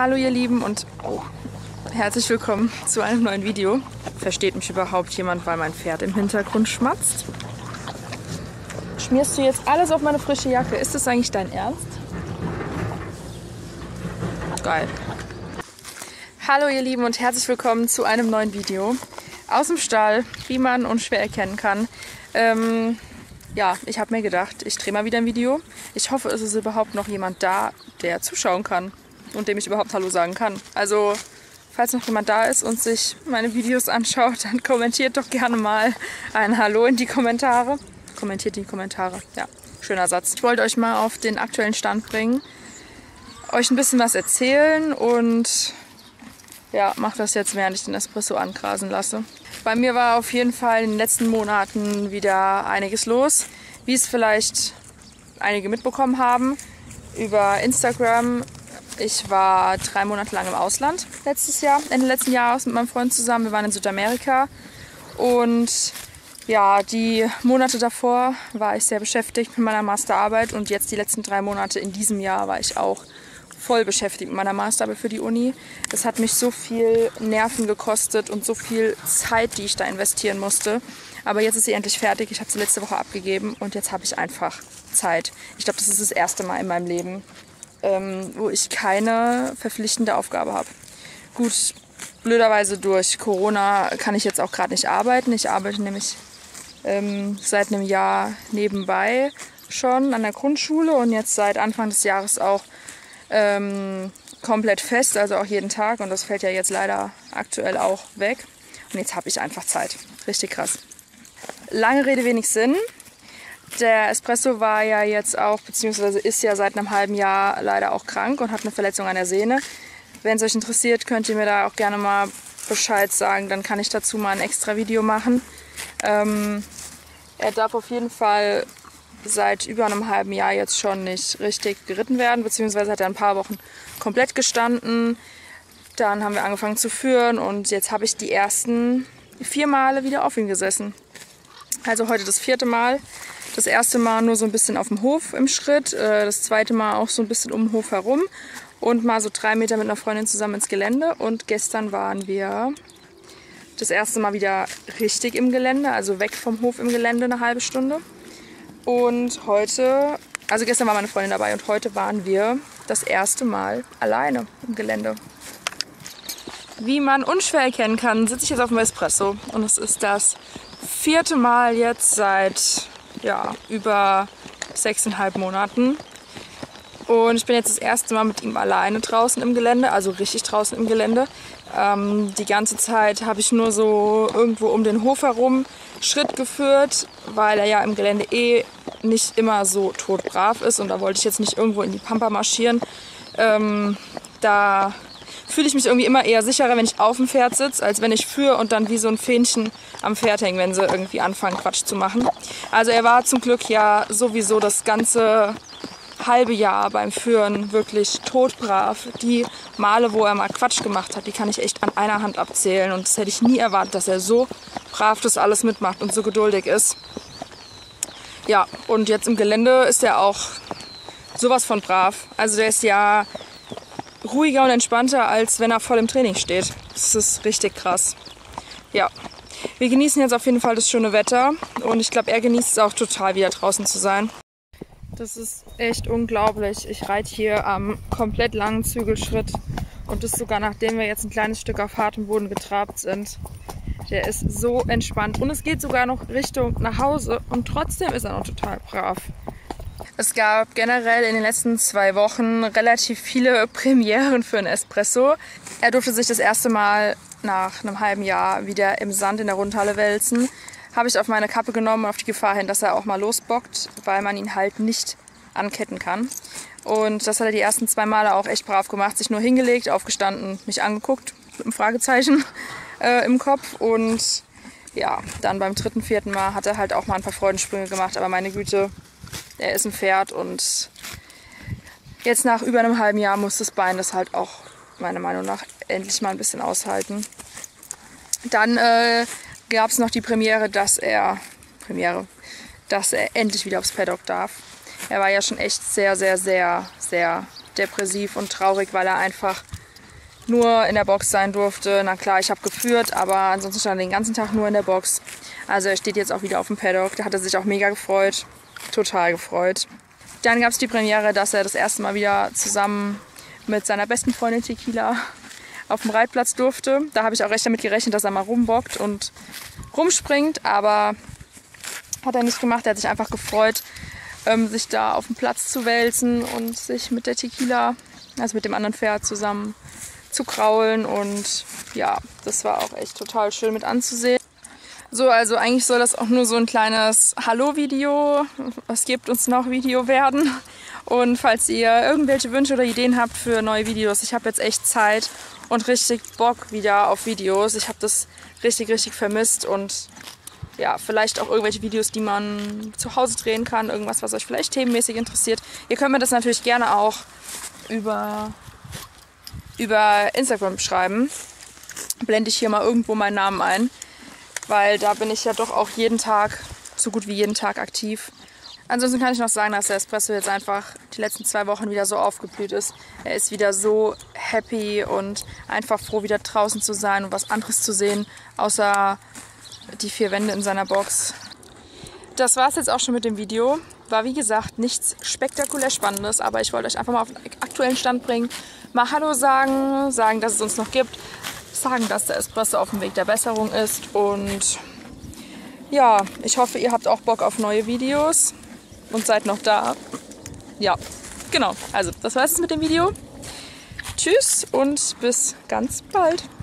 Hallo ihr Lieben und herzlich willkommen zu einem neuen Video. Versteht mich überhaupt jemand, weil mein Pferd im Hintergrund schmatzt? Schmierst du jetzt alles auf meine frische Jacke? Ist das eigentlich dein Ernst? Geil. Hallo ihr Lieben und herzlich willkommen zu einem neuen Video aus dem Stall, wie man unschwer erkennen kann. Ja, ich habe mir gedacht, ich drehe mal wieder ein Video. Ich hoffe, es ist überhaupt noch jemand da, der zuschauen kann und dem ich überhaupt Hallo sagen kann. Also, falls noch jemand da ist und sich meine Videos anschaut, dann kommentiert doch gerne mal ein Hallo in die Kommentare. Kommentiert die Kommentare, ja, schöner Satz. Ich wollte euch mal auf den aktuellen Stand bringen, euch ein bisschen was erzählen und ja, mache das jetzt, während ich den Espresso angrasen lasse. Bei mir war auf jeden Fall in den letzten Monaten wieder einiges los, wie es vielleicht einige mitbekommen haben über Instagram. Ich war 3 Monate lang im Ausland Ende letzten Jahres mit meinem Freund zusammen. Wir waren in Südamerika und ja, die Monate davor war ich sehr beschäftigt mit meiner Masterarbeit und jetzt die letzten 3 Monate in diesem Jahr war ich auch voll beschäftigt mit meiner Masterarbeit für die Uni. Das hat mich so viel Nerven gekostet und so viel Zeit, die ich da investieren musste. Aber jetzt ist sie endlich fertig. Ich habe sie letzte Woche abgegeben und jetzt habe ich einfach Zeit. Ich glaube, das ist das erste Mal in meinem Leben, wo ich keine verpflichtende Aufgabe habe. Gut, blöderweise durch Corona kann ich jetzt auch gerade nicht arbeiten. Ich arbeite nämlich seit einem Jahr nebenbei schon an der Grundschule und jetzt seit Anfang des Jahres auch komplett fest, also auch jeden Tag. Und das fällt ja jetzt leider aktuell auch weg. Und jetzt habe ich einfach Zeit. Richtig krass. Lange Rede, wenig Sinn. Der Espresso war ja jetzt auch, beziehungsweise ist ja seit einem halben Jahr leider auch krank und hat eine Verletzung an der Sehne. Wenn es euch interessiert, könnt ihr mir da auch gerne mal Bescheid sagen. Dann kann ich dazu mal ein extra Video machen. Er darf auf jeden Fall seit über einem halben Jahr jetzt schon nicht richtig geritten werden, beziehungsweise hat er ein paar Wochen komplett gestanden. Dann haben wir angefangen zu führen und jetzt habe ich die ersten 4 Male wieder auf ihn gesessen. Also heute das 4. Mal. Das erste Mal nur so ein bisschen auf dem Hof im Schritt, das zweite Mal auch so ein bisschen um den Hof herum und mal so 3 Meter mit einer Freundin zusammen ins Gelände. Und gestern waren wir das erste Mal wieder richtig im Gelände, also weg vom Hof im Gelände eine halbe Stunde. Und heute, also gestern war meine Freundin dabei und heute waren wir das erste Mal alleine im Gelände. Wie man unschwer erkennen kann, sitze ich jetzt auf dem Espresso und es ist das 4. Mal jetzt seit über 6,5 Monaten. Und ich bin jetzt das erste Mal mit ihm alleine draußen im Gelände, also richtig draußen im Gelände. Die ganze Zeit habe ich nur so irgendwo um den Hof herum Schritt geführt, weil er ja im Gelände nicht immer so todbrav ist und da wollte ich jetzt nicht irgendwo in die Pampa marschieren. Da fühle ich mich irgendwie immer eher sicherer, wenn ich auf dem Pferd sitze, als wenn ich führe und dann wie so ein Fähnchen am Pferd hänge, wenn sie irgendwie anfangen Quatsch zu machen. Also er war zum Glück ja sowieso das ganze halbe Jahr beim Führen wirklich todbrav. Die Male, wo er mal Quatsch gemacht hat, die kann ich echt an einer Hand abzählen. Und das hätte ich nie erwartet, dass er so brav das alles mitmacht und so geduldig ist. Ja, und jetzt im Gelände ist er auch sowas von brav. Also der ist ja ruhiger und entspannter, als wenn er voll im Training steht. Das ist richtig krass. Ja, wir genießen jetzt auf jeden Fall das schöne Wetter. Und ich glaube, er genießt es auch total, wieder draußen zu sein. Das ist echt unglaublich. Ich reite hier am komplett langen Zügelschritt und das sogar nachdem wir jetzt ein kleines Stück auf hartem Boden getrabt sind. Der ist so entspannt und es geht sogar noch Richtung nach Hause und trotzdem ist er noch total brav. Es gab generell in den letzten 2 Wochen relativ viele Premieren für einen Espresso. Er durfte sich das erste Mal nach einem halben Jahr wieder im Sand in der Rundhalle wälzen. Habe ich auf meine Kappe genommen, auf die Gefahr hin, dass er auch mal losbockt, weil man ihn halt nicht anketten kann. Und das hat er die ersten 2 Male auch echt brav gemacht, sich nur hingelegt, aufgestanden, mich angeguckt, mit einem Fragezeichen im Kopf. Und ja, dann beim 3., 4. Mal hat er halt auch mal ein paar Freudensprünge gemacht, aber meine Güte, er ist ein Pferd und jetzt nach über einem halben Jahr muss das Bein das halt auch meiner Meinung nach endlich mal ein bisschen aushalten. Dann gab es noch die Premiere, dass er endlich wieder aufs Paddock darf. Er war ja schon echt sehr, sehr, sehr, sehr depressiv und traurig, weil er einfach nur in der Box sein durfte. Na klar, ich habe geführt, aber ansonsten stand er den ganzen Tag nur in der Box. Also er steht jetzt auch wieder auf dem Paddock. Da hat er sich auch mega gefreut. Total gefreut. Dann gab es die Premiere, dass er das erste Mal wieder zusammen mit seiner besten Freundin Tequila auf dem Reitplatz durfte. Da habe ich auch recht damit gerechnet, dass er mal rumbockt und rumspringt, aber hat er nicht gemacht. Er hat sich einfach gefreut, sich da auf dem Platz zu wälzen und sich mit der Tequila, also mit dem anderen Pferd zusammen zu kraulen. Und ja, das war auch echt total schön mit anzusehen. So, also eigentlich soll das auch nur so ein kleines Hallo-Video, was gibt uns noch Video werden. Und falls ihr irgendwelche Wünsche oder Ideen habt für neue Videos, ich habe jetzt echt Zeit und richtig Bock wieder auf Videos. Ich habe das richtig vermisst und ja, vielleicht auch irgendwelche Videos, die man zu Hause drehen kann, irgendwas, was euch vielleicht themenmäßig interessiert. Ihr könnt mir das natürlich gerne auch über Instagram schreiben. Blende ich hier mal irgendwo meinen Namen ein, weil da bin ich ja doch auch jeden Tag, so gut wie jeden Tag aktiv. Ansonsten kann ich noch sagen, dass der Espresso jetzt einfach die letzten 2 Wochen wieder so aufgeblüht ist. Er ist wieder so happy und einfach froh, wieder draußen zu sein und was anderes zu sehen, außer die 4 Wände in seiner Box. Das war es jetzt auch schon mit dem Video. War wie gesagt nichts spektakulär Spannendes, aber ich wollte euch einfach mal auf den aktuellen Stand bringen. Mal Hallo sagen, sagen, dass es uns noch gibt, sagen, dass der Espresso auf dem Weg der Besserung ist und ja, ich hoffe, ihr habt auch Bock auf neue Videos und seid noch da. Ja, genau. Also, das war es mit dem Video. Tschüss und bis ganz bald.